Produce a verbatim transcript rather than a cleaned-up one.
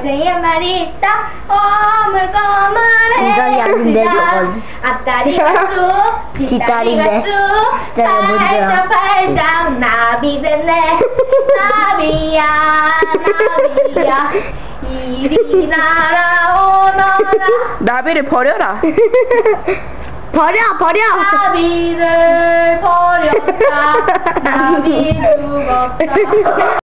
새한 마리 있다 오물거물해 이건 약인데, 저건. 앞다리가 쑥 뒷다리가 뒷다리인데. 쑥 진짜 뭔지야. 팔짱 팔짱 나비 됐네 나비야 나비야 이리 날아오너라 나비를 버려라. 버려, 버려! 나비를 버렸다 나비 죽었다